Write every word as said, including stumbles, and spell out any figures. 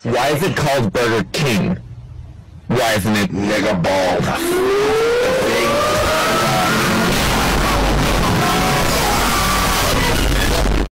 Why is it called Burger King? Why isn't it nigga bald?